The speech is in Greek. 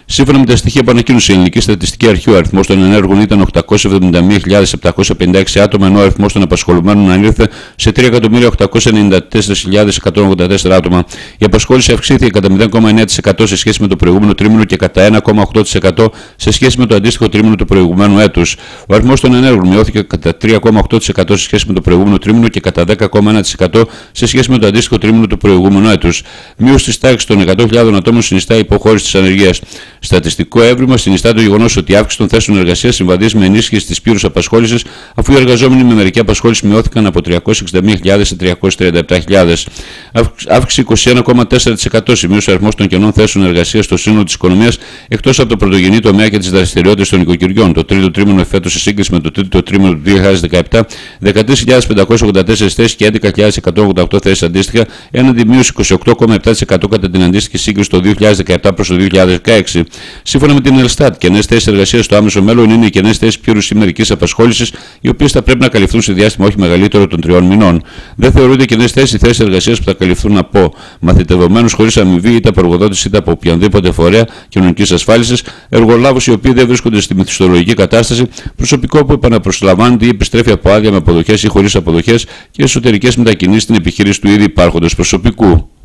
Σύμφωνα με τα στοιχεία που ανακοίνωσε η Ελληνική Στατιστική Αρχή, ο αριθμός των ενέργων ήταν 871.756 άτομα, ενώ ο αριθμός των απασχολουμένων ανήλθε σε 3.894.184 άτομα. Η απασχόληση αυξήθηκε κατά 0,9% σε σχέση με το προηγούμενο τρίμηνο και κατά 1,8% σε σχέση με το αντίστοιχο τρίμηνο του προηγουμένου έτους. Ο αριθμός των ενέργων μειώθηκε κατά 3,8% σε σχέση με το προηγούμενο τρίμηνο και κατά 10,1% σε σχέση με το αντίστοιχο τρίμηνο του προηγούμενου έτους. Μείωση της τάξης των 100.000 ατόμων συνιστά υποχώρηση της ανεργίας. Στατιστικό έβριμα συνιστά το γεγονός ότι η αύξηση των θέσεων εργασίας συμβαδίζει με ενίσχυση της πλήρους απασχόλησης, αφού οι εργαζόμενοι με μερική απασχόληση μειώθηκαν από 361.000 σε 337.000. Αύξηση 21,4% σημείωσε ο αριθμός των κενών θέσεων εργασίας στο σύνολο της οικονομίας, εκτός από το πρωτογενή τομέα και τις δραστηριότητες των οικοκυριών. Το τρίτο τρίμηνο φέτος, σε σύγκριση με το τρίτο τρίμηνο του 2017, 13.584 θέσεις και 11.188 θέσεις αντίστοιχα, έναντι μείωση 28,7% κατά την αντίστοιχη σύγκριση το 2017 προς το 2016. Σύμφωνα με την Ελστάτ, κενές θέσεις εργασίας στο άμεσο μέλλον είναι οι κενές θέσεις πλήρους ή μερικής απασχόλησης, οι οποίες θα πρέπει να καλυφθούν σε διάστημα όχι μεγαλύτερο των 3 μηνών. Δεν θεωρούνται κενές θέσεις οι θέσεις εργασίας που θα καλυφθούν από μαθητευομένους χωρίς αμοιβή, είτε από εργοδότης είτε από οποιονδήποτε φορέα κοινωνικής ασφάλισης, εργολάβους οι οποίοι δεν βρίσκονται στη μισθολογική κατάσταση, προσωπικό που επαναπροσλαμβάνεται ή επιστρέφει από άδεια με αποδοχές ή χωρίς αποδοχές και εσωτερικές μετακινήσεις στην επιχείρηση του ήδη υπάρχοντος προσωπικού.